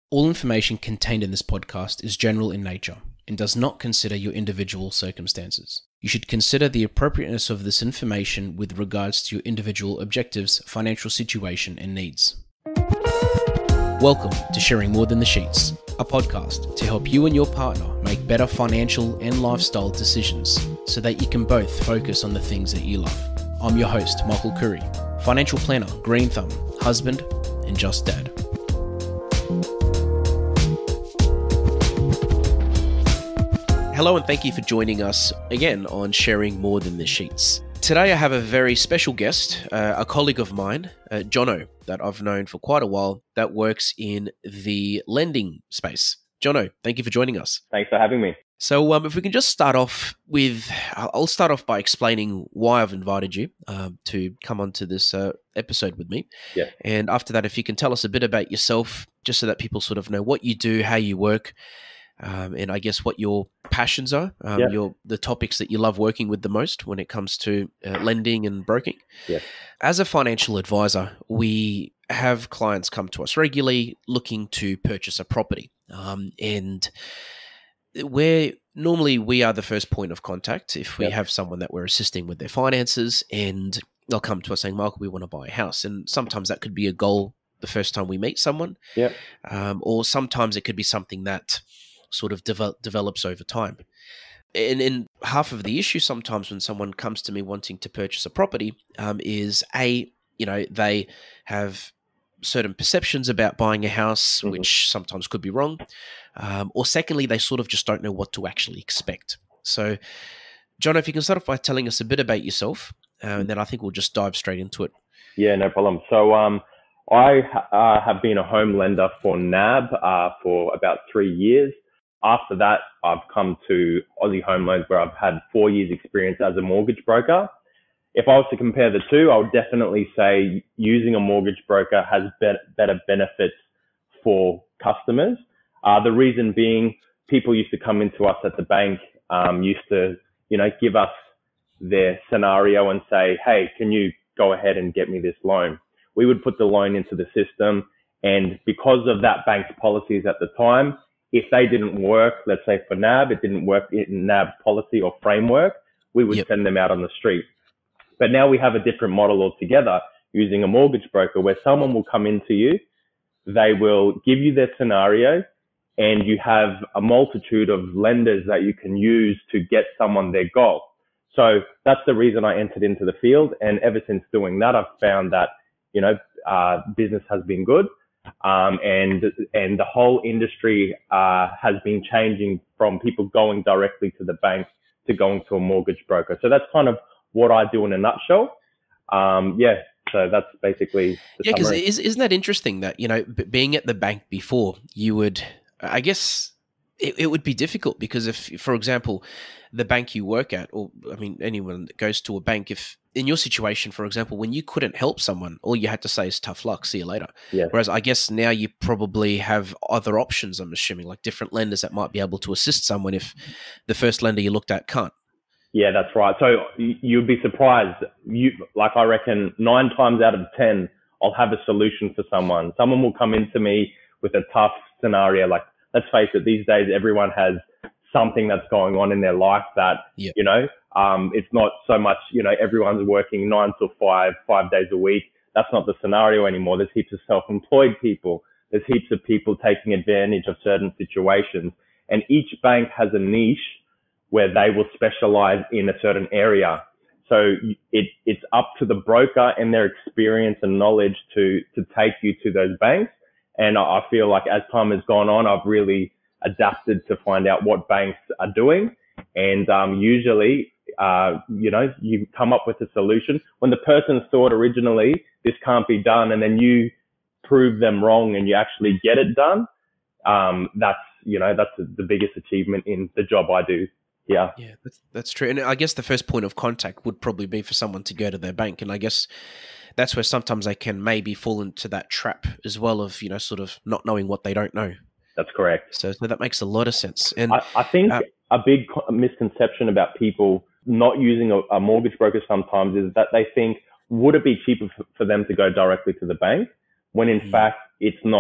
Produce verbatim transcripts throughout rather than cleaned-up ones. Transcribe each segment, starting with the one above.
All information contained in this podcast is general in nature and does not consider your individual circumstances. You should consider the appropriateness of this information with regards to your individual objectives, financial situation, and needs. Welcome to Sharing More Than the Sheets, a podcast to help you and your partner make better financial and lifestyle decisions so that you can both focus on the things that you love. I'm your host, Michael Curry, financial planner, green thumb, husband, and just dad. Hello and thank you for joining us again on Sharing More Than the Sheets. Today I have a very special guest, uh, a colleague of mine, uh, Jono, that I've known for quite a while, that works in the lending space. Jono, thank you for joining us. Thanks for having me. So um, if we can just start off with, I'll start off by explaining why I've invited you uh, to come onto this uh, episode with me. Yeah. And after that, if you can tell us a bit about yourself, just so that people sort of know what you do, how you work, Um, and I guess what your passions are, um, yeah. your the topics that you love working with the most when it comes to uh, lending and broking. Yeah. As a financial advisor, we have clients come to us regularly looking to purchase a property, um, and we're normally we are the first point of contact if we yeah. have someone that we're assisting with their finances, and they'll come to us saying, "Michael, we want to buy a house," and sometimes that could be a goal the first time we meet someone, yeah, um, or sometimes it could be something that sort of develop, develops over time. And, and half of the issue sometimes when someone comes to me wanting to purchase a property um, is a, you know, they have certain perceptions about buying a house, mm-hmm. which sometimes could be wrong. Um, or secondly, they sort of just don't know what to actually expect. So, John, if you can start off by telling us a bit about yourself, uh, and then I think we'll just dive straight into it. Yeah, no problem. So um, I uh, have been a home lender for N A B uh, for about three years. After that, I've come to Aussie Home Loans where I've had four years experience as a mortgage broker. If I was to compare the two, I would definitely say using a mortgage broker has better benefits for customers. Uh, the reason being, people used to come into us at the bank, um, used to, you know, give us their scenario and say, hey, can you go ahead and get me this loan? We would put the loan into the system. And because of that bank's policies at the time, if they didn't work, let's say for N A B, it didn't work in N A B policy or framework, we would yep. send them out on the street. But now we have a different model altogether using a mortgage broker where someone will come into you, they will give you their scenario, and you have a multitude of lenders that you can use to get someone their goal. So that's the reason I entered into the field. And ever since doing that, I've found that, you know, uh, business has been good. Um, and and the whole industry uh, has been changing from people going directly to the bank to going to a mortgage broker. So that's kind of what I do in a nutshell. Um, yeah, so that's basically the yeah. Because summary. Isn't that interesting that, you know, b- being at the bank before, you would, I guess, it, it would be difficult because if, for example, the bank you work at, or I mean, anyone that goes to a bank, if in your situation, for example, when you couldn't help someone, all you had to say is tough luck, see you later. Yeah. Whereas I guess now you probably have other options, I'm assuming, like different lenders that might be able to assist someone if the first lender you looked at can't. Yeah, that's right. So you'd be surprised. You, like I reckon nine times out of ten, I'll have a solution for someone. Someone will come into me with a tough scenario. Like, let's face it, these days, everyone has something that's going on in their life that, yep. you know, um, it's not so much, you know, everyone's working nine to five, five days a week. That's not the scenario anymore. There's heaps of self-employed people. There's heaps of people taking advantage of certain situations. And each bank has a niche where they will specialize in a certain area. So it, it's up to the broker and their experience and knowledge to, to take you to those banks. And I feel like as time has gone on, I've really adapted to find out what banks are doing. And um, usually, uh, you know, you come up with a solution. When the person thought originally this can't be done, and then you prove them wrong and you actually get it done, um, that's, you know, that's the biggest achievement in the job I do. Yeah. Yeah, that's, that's true. And I guess the first point of contact would probably be for someone to go to their bank. And I guess that's where sometimes they can maybe fall into that trap as well of, you know, sort of not knowing what they don't know. That's correct. So, so that makes a lot of sense. And I, I think uh, a big misconception about people not using a, a mortgage broker sometimes is that they think, would it be cheaper f- for them to go directly to the bank? When in mm. fact, it's not.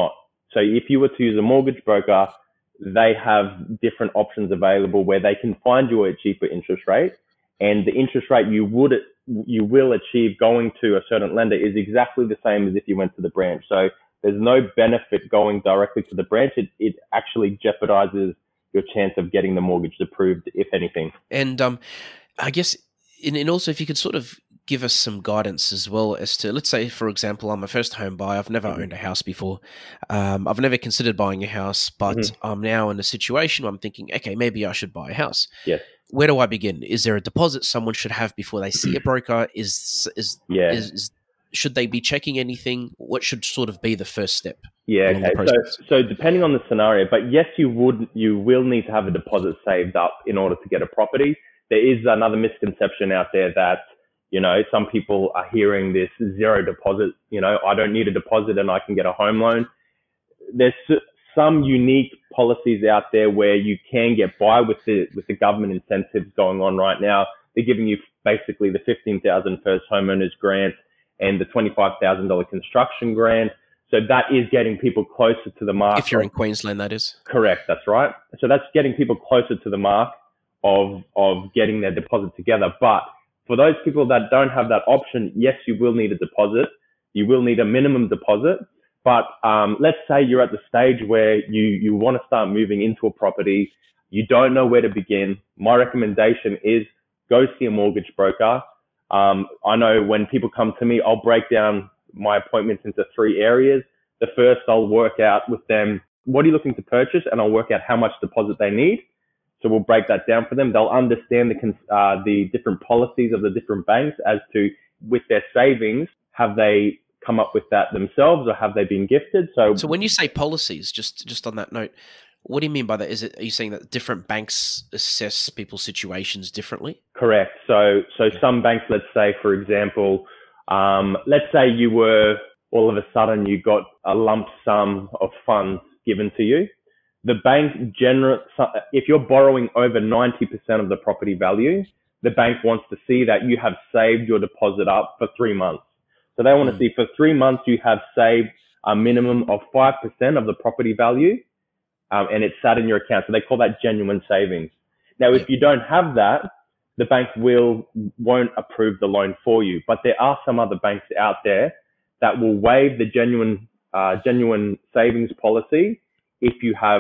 So if you were to use a mortgage broker, they have different options available where they can find you a cheaper interest rate, and the interest rate you would you will achieve going to a certain lender is exactly the same as if you went to the branch. So there's no benefit going directly to the branch. It, it actually jeopardizes your chance of getting the mortgage approved, if anything. And um, I guess, and, and also if you could sort of give us some guidance as well as to, let's say, for example, I'm a first home buyer. I've never mm-hmm. owned a house before. Um, I've never considered buying a house, but mm-hmm. I'm now in a situation where I'm thinking, okay, maybe I should buy a house. Yes. Where do I begin? Is there a deposit someone should have before they see a broker? Is is, yeah. is, is should they be checking anything? What should sort of be the first step? Yeah, okay. So, so depending on the scenario, but yes, you would, you will need to have a deposit saved up in order to get a property. There is another misconception out there that, you know, some people are hearing this zero deposit, you know, I don't need a deposit and I can get a home loan. There's some unique policies out there where you can get by with the, with the government incentives going on right now. They're giving you basically the fifteen thousand dollars first homeowners grant and the twenty-five thousand dollars construction grant. So that is getting people closer to the mark. If you're in Queensland, that is. Correct. That's right. So that's getting people closer to the mark of, of getting their deposit together. But for those people that don't have that option, yes, you will need a deposit. You will need a minimum deposit. But um, let's say you're at the stage where you, you want to start moving into a property. You don't know where to begin. My recommendation is go see a mortgage broker. Um, I know when people come to me, I'll break down my appointments into three areas. The first, I'll work out with them, what are you looking to purchase? And I'll work out how much deposit they need. So we'll break that down for them. They'll understand the, uh, the different policies of the different banks as to, with their savings, have they come up with that themselves or have they been gifted? So, so when you say policies, just, just on that note, what do you mean by that? Is it, are you saying that different banks assess people's situations differently? Correct. So, so some banks, let's say, for example, um, let's say you were, all of a sudden you got a lump sum of funds given to you. The bank general, if you're borrowing over ninety percent of the property value, the bank wants to see that you have saved your deposit up for three months. So they want mm. to see for three months you have saved a minimum of five percent of the property value, um, and it's sat in your account. So they call that genuine savings. Now, if you don't have that, the bank will, won't approve the loan for you. But there are some other banks out there that will waive the genuine, uh, genuine savings policy if you have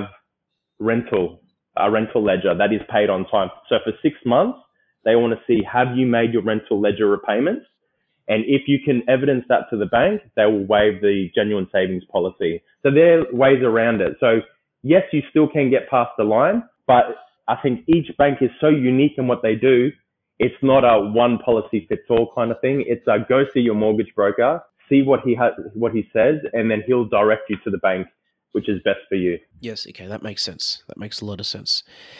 rental, a rental ledger that is paid on time. So for six months, they want to see, have you made your rental ledger repayments? And if you can evidence that to the bank, they will waive the genuine savings policy. So there are ways around it. So yes, you still can get past the line, but I think each bank is so unique in what they do. It's not a one policy fits all kind of thing. It's a go see your mortgage broker, see what he has, what he says, and then he'll direct you to the bank which is best for you. Yes, okay, that makes sense. That makes a lot of sense.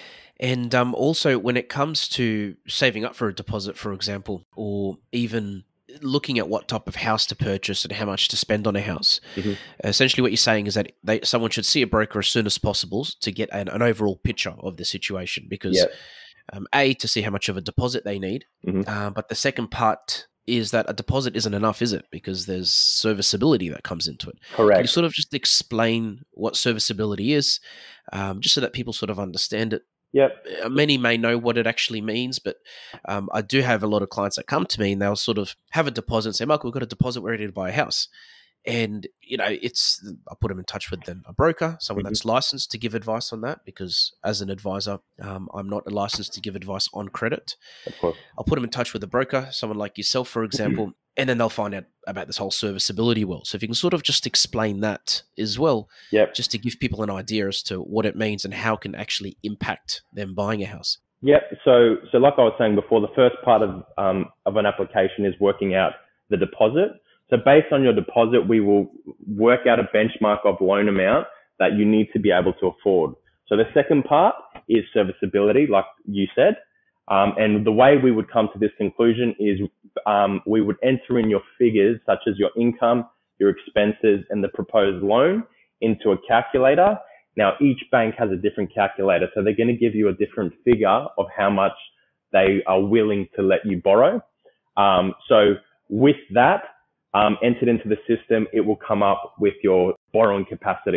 And um, also, when it comes to saving up for a deposit, for example, or even looking at what type of house to purchase and how much to spend on a house, mm-hmm. essentially what you're saying is that they, someone should see a broker as soon as possible to get an, an overall picture of the situation, because yep. um, A, to see how much of a deposit they need, mm-hmm. uh, but the second part is that a deposit isn't enough, is it? Because there's serviceability that comes into it. Correct. Can you sort of just explain what serviceability is, um, just so that people sort of understand it? Yep. Many may know what it actually means, but um, I do have a lot of clients that come to me and they'll sort of have a deposit and say, Michael, we've got a deposit, we're ready to buy a house. And, you know, it's, I put them in touch with then a broker, someone mm-hmm. that's licensed to give advice on that, because as an advisor, um, I'm not licensed to give advice on credit. Of course. I'll put them in touch with a broker, someone like yourself, for example, and then they'll find out about this whole serviceability world. So if you can sort of just explain that as well, yep. just to give people an idea as to what it means and how it can actually impact them buying a house. Yeah. So, so like I was saying before, the first part of, um, of an application is working out the deposit. So based on your deposit, we will work out a benchmark of loan amount that you need to be able to afford. So the second part is serviceability, like you said. Um, and the way we would come to this conclusion is um, we would enter in your figures, such as your income, your expenses, and the proposed loan into a calculator. Now, each bank has a different calculator, so they're going to give you a different figure of how much they are willing to let you borrow. Um, so with that, Um, entered into the system, it will come up with your borrowing capacity.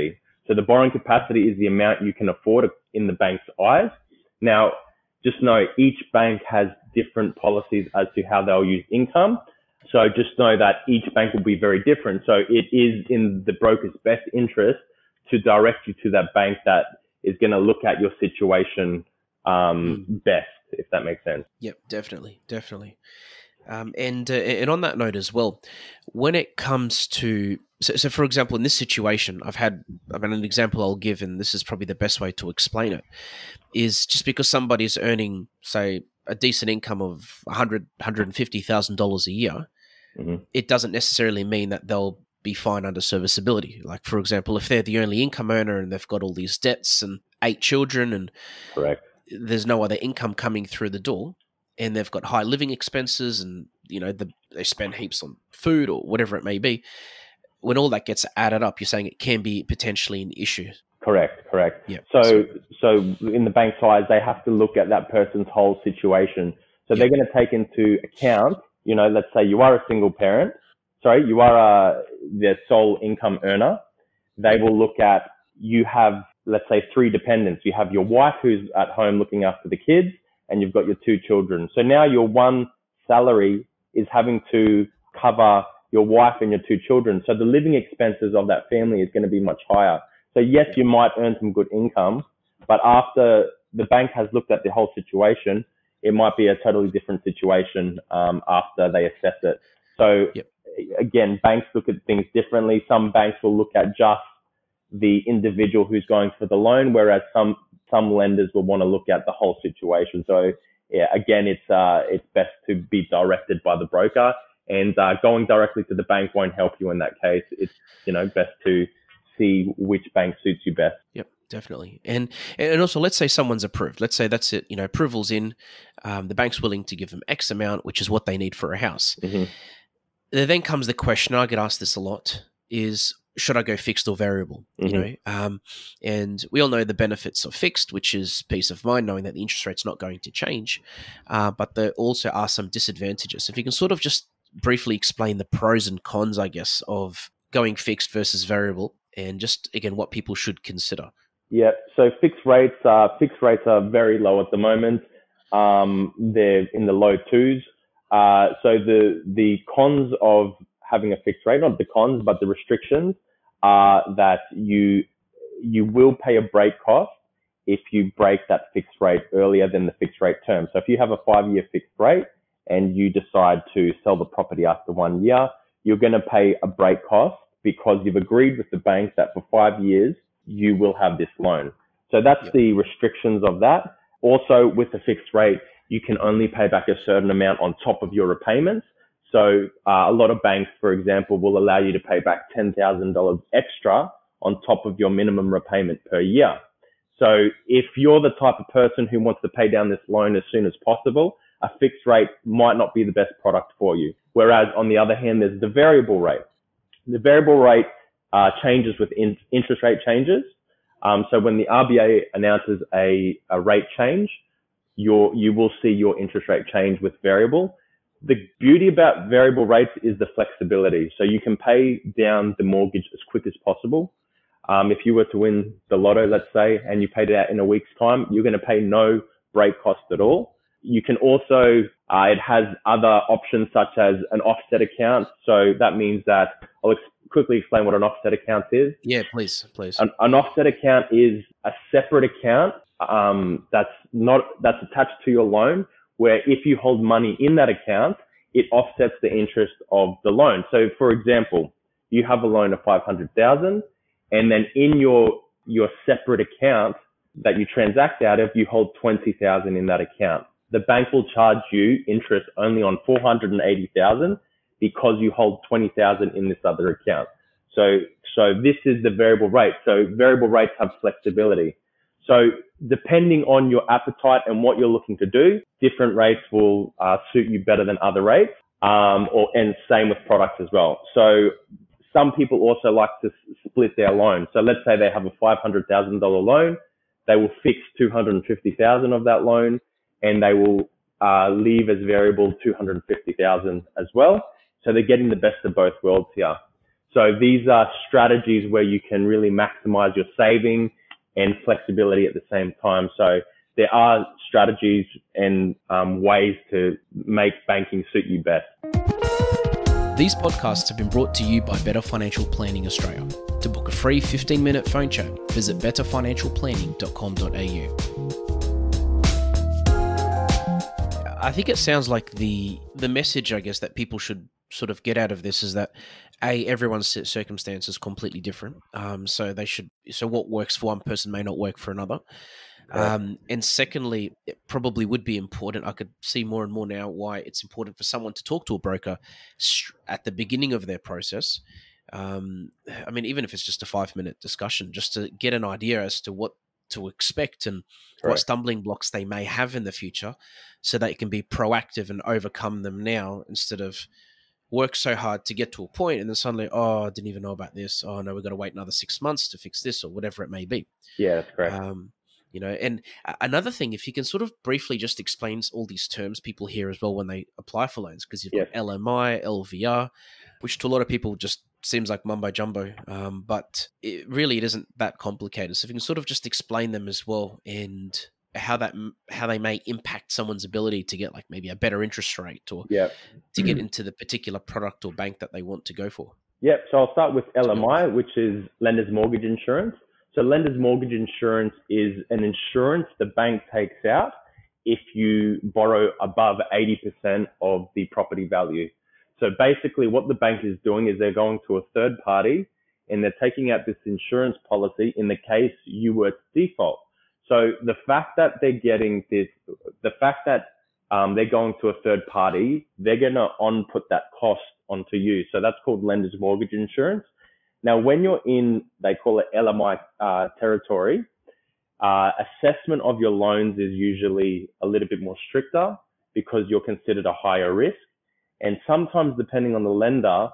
So the borrowing capacity is the amount you can afford in the bank's eyes. Now, just know each bank has different policies as to how they'll use income. So just know that each bank will be very different. So it is in the broker's best interest to direct you to that bank that is going to look at your situation um, mm. best, if that makes sense. Yep, definitely, definitely. Um, and uh, and on that note as well, when it comes to so, so for example, in this situation, I've had I mean an example I'll give, and this is probably the best way to explain it, is just because somebody's earning, say, a decent income of one hundred thousand dollars, one hundred fifty thousand dollars a year, mm-hmm. it doesn't necessarily mean that they'll be fine under serviceability. Like, for example, if they're the only income earner and they've got all these debts and eight children and correct, there's no other income coming through the door, and they've got high living expenses and, you know, the, they spend heaps on food or whatever it may be, when all that gets added up, you're saying it can be potentially an issue. Correct, correct. Yep. So, so in the bank's eyes, they have to look at that person's whole situation. So yep. they're going to take into account, you know, let's say you are a single parent, sorry, you are a, the sole income earner. They will look at, you have, let's say, three dependents. You have your wife who's at home looking after the kids, and you've got your two children. So now your one salary is having to cover your wife and your two children. So the living expenses of that family is going to be much higher. So yes, you might earn some good income, but after the bank has looked at the whole situation, it might be a totally different situation um, after they assess it. So yep. again, banks look at things differently. Some banks will look at just the individual who's going for the loan, whereas some some lenders will want to look at the whole situation. So yeah, again, it's uh, it's best to be directed by the broker, and uh, going directly to the bank won't help you in that case. It's, you know, best to see which bank suits you best. Yep, definitely. And and also, let's say someone's approved. Let's say that's it. You know, approval's in. Um, the bank's willing to give them X amount, which is what they need for a house. Mm-hmm. There then comes the question. I get asked this a lot: is should I go fixed or variable? Mm-hmm. You know, um, and we all know the benefits of fixed, which is peace of mind, knowing that the interest rate's not going to change. Uh, but there also are some disadvantages. If you can sort of just briefly explain the pros and cons, I guess, of going fixed versus variable, and just again what people should consider. Yeah. So fixed rates are fixed rates are very low at the moment. Um, they're in the low twos. Uh, so the the cons of having a fixed rate, not the cons, but the restrictions, are that you you will pay a break cost if you break that fixed rate earlier than the fixed rate term. So if you have a five-year fixed rate and you decide to sell the property after one year, you're going to pay a break cost because you've agreed with the bank that for five years you will have this loan. So that's yep. the restrictions of that. Also, with the fixed rate, you can only pay back a certain amount on top of your repayments. So uh, a lot of banks, for example, will allow you to pay back ten thousand dollars extra on top of your minimum repayment per year. So if you're the type of person who wants to pay down this loan as soon as possible, a fixed rate might not be the best product for you. Whereas on the other hand, there's the variable rate. The variable rate uh, changes with in- interest rate changes. Um, so when the R B A announces a, a rate change, you're, you will see your interest rate change with variable. The beauty about variable rates is the flexibility. So you can pay down the mortgage as quick as possible. Um, if you were to win the lotto, let's say, and you paid it out in a week's time, you're going to pay no break cost at all. You can also, uh, it has other options such as an offset account. So that means that I'll ex- quickly explain what an offset account is. Yeah, please, please. An, an offset account is a separate account um, that's not that's attached to your loan, where if you hold money in that account, it offsets the interest of the loan. So for example, you have a loan of five hundred thousand dollars, and then in your, your separate account that you transact out of, you hold twenty thousand dollars in that account. The bank will charge you interest only on four hundred eighty thousand dollars because you hold twenty thousand dollars in this other account. So, so this is the variable rate. So variable rates have flexibility. So depending on your appetite and what you're looking to do, different rates will uh, suit you better than other rates, um, or and same with products as well. So some people also like to split their loan. So let's say they have a five hundred thousand dollars loan, they will fix two hundred fifty thousand dollars of that loan, and they will uh, leave as variable two hundred fifty thousand dollars as well. So they're getting the best of both worlds here. So these are strategies where you can really maximize your saving and flexibility at the same time. So there are strategies and um, ways to make banking suit you best. These podcasts have been brought to you by Better Financial Planning Australia. To book a free fifteen minute phone chat, visit better financial planning dot com dot a u. I think it sounds like the the message, I guess, that people should sort of get out of this is that A, everyone's circumstance is completely different. Um, so they should, so what works for one person may not work for another. Um, and secondly, it probably would be important. I could see more and more now why it's important for someone to talk to a broker at the beginning of their process. Um, I mean, even if it's just a five minute discussion, just to get an idea as to what to expect and Correct. What stumbling blocks they may have in the future, so that you can be proactive and overcome them now instead of work so hard to get to a point and then suddenly, oh, I didn't even know about this. Oh no, we've got to wait another six months to fix this or whatever it may be. Yeah, that's correct. Um, you know, and another thing, if you can sort of briefly just explain all these terms people hear as well when they apply for loans, because you've got yes. L M I, L V R, which to a lot of people just seems like mumbo jumbo, um, but it really it isn't that complicated. So if you can sort of just explain them as well and how that how they may impact someone's ability to get like maybe a better interest rate or yep. to get into the particular product or bank that they want to go for. Yep. So I'll start with L M I, which is Lender's Mortgage Insurance. So Lender's Mortgage Insurance is an insurance the bank takes out if you borrow above eighty percent of the property value. So basically what the bank is doing is they're going to a third party and they're taking out this insurance policy in the case you were to default. So the fact that they're getting this, the fact that um, they're going to a third party, they're going to on put that cost onto you. So that's called Lender's Mortgage Insurance. Now, when you're in, they call it L M I uh, territory, uh, assessment of your loans is usually a little bit more stricter because you're considered a higher risk. And sometimes, depending on the lender,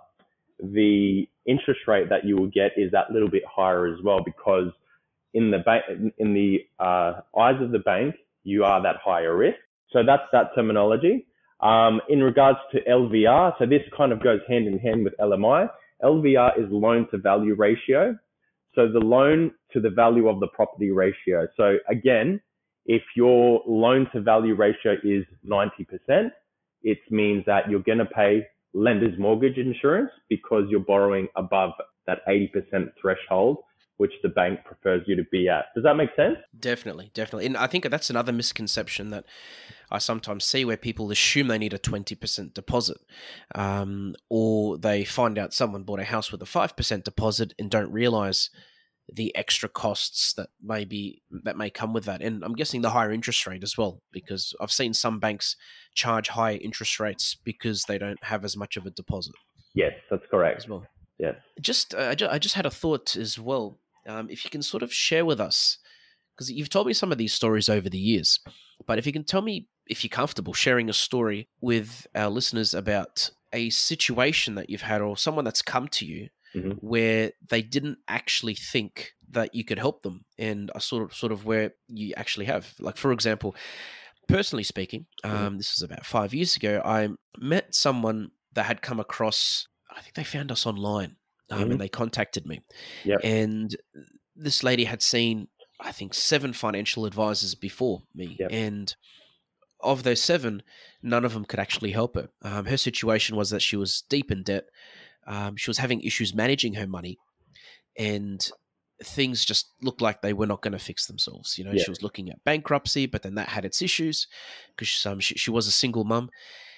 the interest rate that you will get is that little bit higher as well, because in the bank, in the uh, eyes of the bank, you are that higher risk. So that's that terminology. Um, in regards to L V R, so this kind of goes hand in hand with L M I. L V R is loan to value ratio. So the loan to the value of the property ratio. So again, if your loan to value ratio is ninety percent, it means that you're going to pay lender's mortgage insurance because you're borrowing above that eighty percent threshold, which the bank prefers you to be at. Does that make sense? Definitely, definitely. And I think that's another misconception that I sometimes see where people assume they need a twenty percent deposit, um, or they find out someone bought a house with a five percent deposit and don't realize the extra costs that may be, that may come with that. And I'm guessing the higher interest rate as well, because I've seen some banks charge higher interest rates because they don't have as much of a deposit. Yes, that's correct. As well. Yes. Just, uh, I, just I just had a thought as well. Um, if you can sort of share with us, because you've told me some of these stories over the years, but if you can tell me, if you're comfortable sharing a story with our listeners about a situation that you've had or someone that's come to you mm-hmm. where they didn't actually think that you could help them, and a sort of sort of where you actually have. Like, for example, personally speaking, mm-hmm. um, this was about five years ago, I met someone that had come across, I think they found us online. Um, mm-hmm. And they contacted me. Yep. And this lady had seen, I think, seven financial advisors before me. Yep. And of those seven, none of them could actually help her. Um, her situation was that she was deep in debt. Um, she was having issues managing her money. And things just looked like they were not going to fix themselves. You know, Yep. She was looking at bankruptcy, but then that had its issues because um, she, she was a single mum.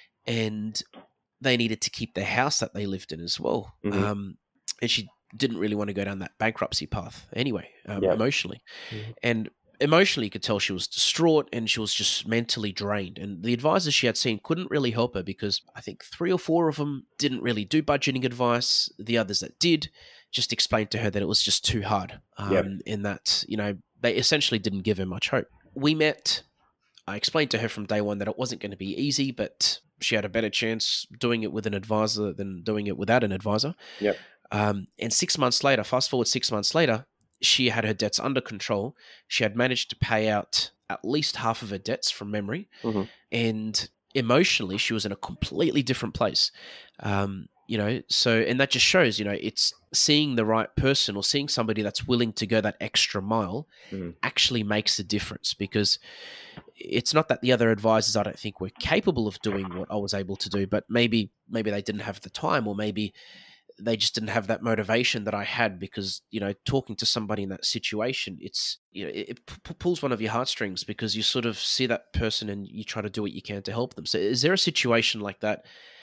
And they needed to keep the house that they lived in as well. Mm-hmm. Um, and she didn't really want to go down that bankruptcy path anyway, um, Yep. emotionally. Mm-hmm. And emotionally, you could tell she was distraught and she was just mentally drained. And the advisors she had seen couldn't really help her because I think three or four of them didn't really do budgeting advice. The others that did just explained to her that it was just too hard, um, Yep. in that, you know, they essentially didn't give her much hope. We met. I explained to her from day one that it wasn't going to be easy, but she had a better chance doing it with an advisor than doing it without an advisor. Yep. Um, and six months later, fast forward six months later, she had her debts under control. She had managed to pay out at least half of her debts from memory. Mm-hmm. And emotionally, she was in a completely different place. Um, you know, so, and that just shows, you know, it's seeing the right person or seeing somebody that's willing to go that extra mile Mm. actually makes a difference, because it's not that the other advisors, I don't think, were capable of doing what I was able to do, but maybe, maybe they didn't have the time, or maybe they just didn't have that motivation that I had, because, you know, talking to somebody in that situation, it's, you know, it, it p- pulls one of your heartstrings, because you sort of see that person and you try to do what you can to help them. So is there a situation like that?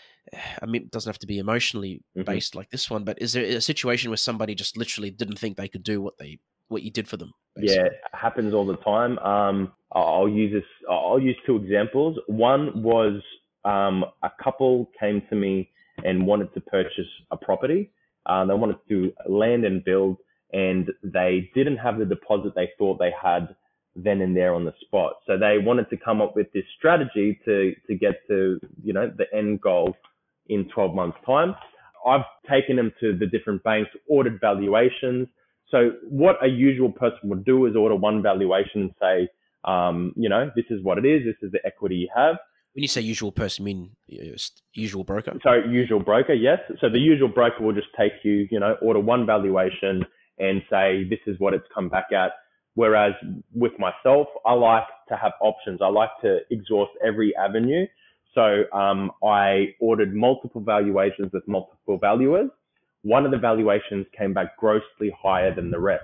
I mean, it doesn't have to be emotionally based Mm-hmm. like this one, but is there a situation where somebody just literally didn't think they could do what they, what you did for them, Yeah, basically? it happens all the time. Um, I'll use this. I'll use two examples. One was um, a couple came to me and wanted to purchase a property. Uh, they wanted to land and build, and they didn't have the deposit they thought they had then and there on the spot. So they wanted to come up with this strategy to to get to, you know, the end goal in twelve months time. I've taken them to the different banks, ordered valuations. So what a usual person would do is order one valuation and say, um, you know, this is what it is. This is the equity you have. When you say usual person, you mean uh, usual broker? So usual broker, yes. So the usual broker will just take you, you know, order one valuation and say, this is what it's come back at. Whereas with myself, I like to have options. I like to exhaust every avenue. So um, I ordered multiple valuations with multiple valuers. One of the valuations came back grossly higher than the rest.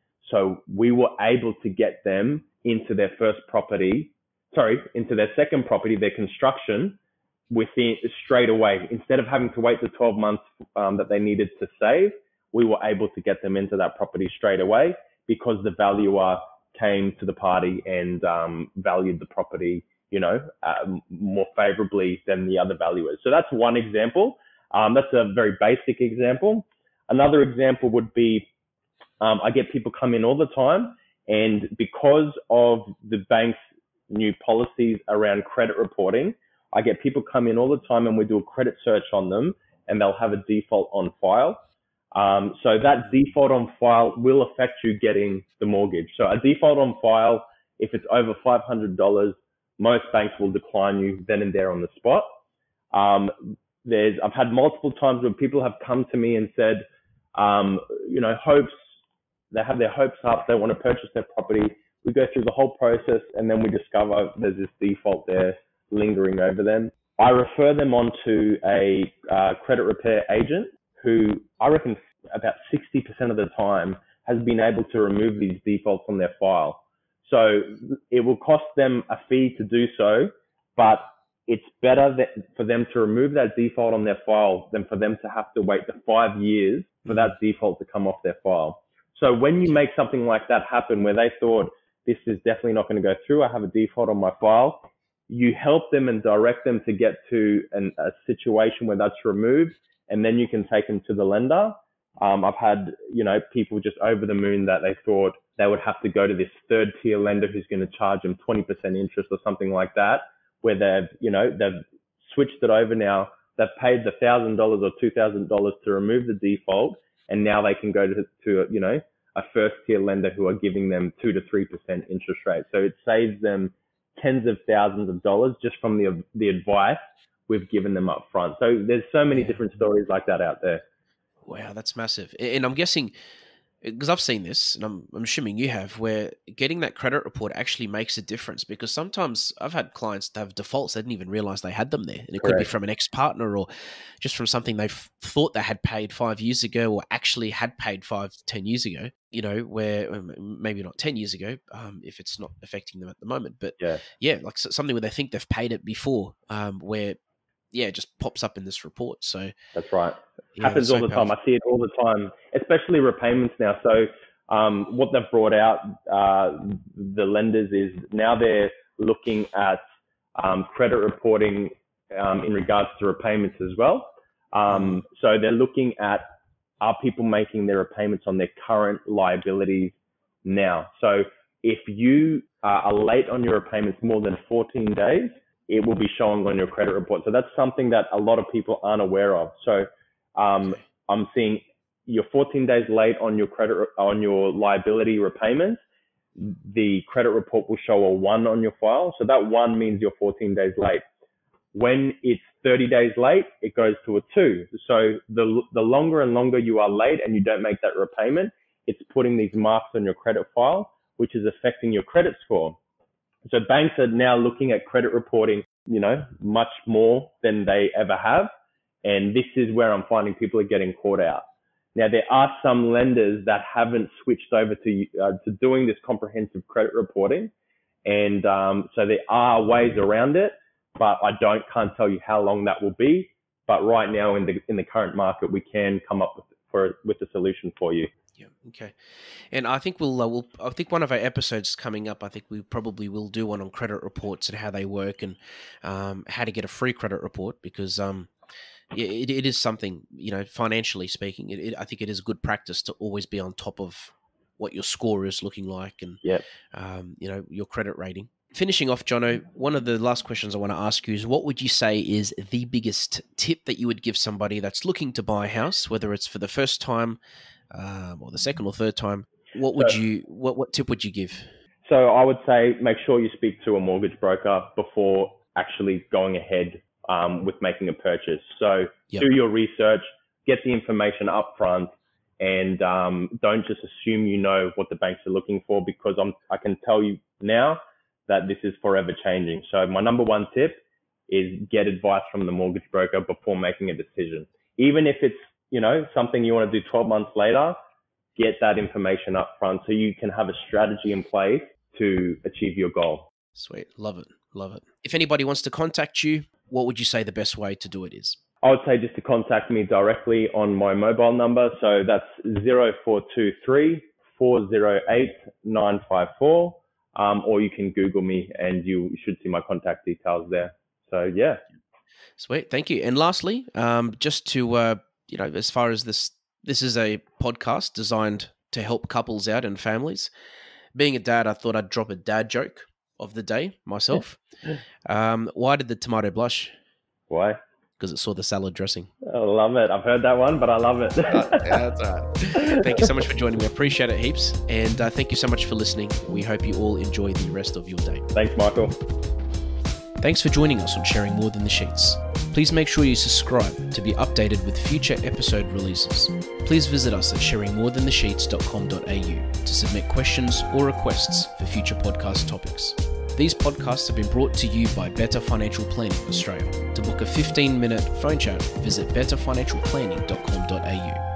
So we were able to get them into their first property, sorry, into their second property, their construction, within straight away. Instead of having to wait the twelve months um, that they needed to save, we were able to get them into that property straight away, because the valuer came to the party and um, valued the property, you know, uh, more favorably than the other valuers. So that's one example. Um, that's a very basic example. Another example would be, um, I get people come in all the time, and because of the bank's new policies around credit reporting, I get people come in all the time and we do a credit search on them, and they'll have a default on file. Um, so that default on file will affect you getting the mortgage. So a default on file, if it's over five hundred dollars, most banks will decline you then and there on the spot. Um, there's, I've had multiple times where people have come to me and said, um, you know, hopes, they have their hopes up, they want to purchase their property. We go through the whole process, and then we discover there's this default there lingering over them. I refer them on to a uh, credit repair agent who I reckon about sixty percent of the time has been able to remove these defaults on their file. So it will cost them a fee to do so, but it's better that for them to remove that default on their file than for them to have to wait the five years for that default to come off their file. So when you make something like that happen, where they thought, this is definitely not going to go through, I have a default on my file, you help them and direct them to get to an, a situation where that's removed, and then you can take them to the lender. Um, I've had, you know, people just over the moon that they thought they would have to go to this third tier lender who's going to charge them twenty percent interest or something like that, where they've, you know, they've switched it over now. They've paid the one thousand dollars or two thousand dollars to remove the default, and now they can go to, to, you know, a first tier lender who are giving them two to three percent interest rate. So it saves them tens of thousands of dollars just from the the advice we've given them up front. So there's so many Yeah. different stories like that out there. Wow, that's massive. And I'm guessing, because I've seen this, and I'm, I'm assuming you have, where getting that credit report actually makes a difference. Because sometimes I've had clients that have defaults, they didn't even realize they had them there. And it Correct. could be from an ex-partner, or just from something they thought they had paid five years ago, or actually had paid five to ten years ago, you know, where maybe not ten years ago, um, if it's not affecting them at the moment. But Yeah, yeah, like something where they think they've paid it before, um, where, yeah, it just pops up in this report. So that's right. yeah, Happens so all the time. powerful. I see it all the time, especially repayments now. So um, what they've brought out, uh, the lenders, is now they're looking at um, credit reporting um, in regards to repayments as well. Um, so they're looking at, are people making their repayments on their current liabilities now? So if you are late on your repayments more than fourteen days, it will be showing on your credit report. So that's something that a lot of people aren't aware of. So um, I'm seeing you're fourteen days late on your credit, on your liability repayments, the credit report will show a one on your file. So that one means you're fourteen days late. When it's thirty days late, it goes to a two. So the the longer and longer you are late and you don't make that repayment, it's putting these marks on your credit file, which is affecting your credit score. So banks are now looking at credit reporting, you know, much more than they ever have. And this is where I'm finding people are getting caught out. Now, there are some lenders that haven't switched over to uh, to doing this comprehensive credit reporting. And um, so there are ways around it, but I don't can't tell you how long that will be. But right now in the in the current market, we can come up with for with a solution for you. Yeah. Okay. And I think we'll, uh, we'll, I think one of our episodes coming up, I think we probably will do one on credit reports and how they work and um, how to get a free credit report because um, it, it is something, you know, financially speaking, it, it, I think it is good practice to always be on top of what your score is looking like and, yep. um, you know, your credit rating. Finishing off, Jono, one of the last questions I want to ask you is what would you say is the biggest tip that you would give somebody that's looking to buy a house, whether it's for the first time, Um, or the second or third time? What would so, you what what tip would you give? So I would say make sure you speak to a mortgage broker before actually going ahead um, with making a purchase. So yep. do your research, get the information up front, and um, don't just assume you know what the banks are looking for because I'm I can tell you now that this is forever changing. So my number one tip is get advice from the mortgage broker before making a decision, even if it's you know, something you want to do twelve months later, get that information up front so you can have a strategy in place to achieve your goal. Sweet. Love it. Love it. If anybody wants to contact you, what would you say the best way to do it is? I would say just to contact me directly on my mobile number. So that's zero four two three, four zero eight, nine five four. Um, or you can Google me and you should see my contact details there. So yeah. Sweet. Thank you. And lastly, um, just to, uh, you know, as far as this, this is a podcast designed to help couples out and families. Being a dad, I thought I'd drop a dad joke of the day myself. um, why did the tomato blush? Why? Because it saw the salad dressing. I love it. I've heard that one, but I love it. uh, yeah, that's all right. Thank you so much for joining me. I appreciate it heaps. And uh, thank you so much for listening. We hope you all enjoy the rest of your day. Thanks, Michael. Thanks for joining us on Sharing More Than the Sheets. Please make sure you subscribe to be updated with future episode releases. Please visit us at sharing more than the sheets dot com dot a u to submit questions or requests for future podcast topics. These podcasts have been brought to you by Better Financial Planning Australia. To book a fifteen minute phone chat, visit better financial planning dot com dot a u.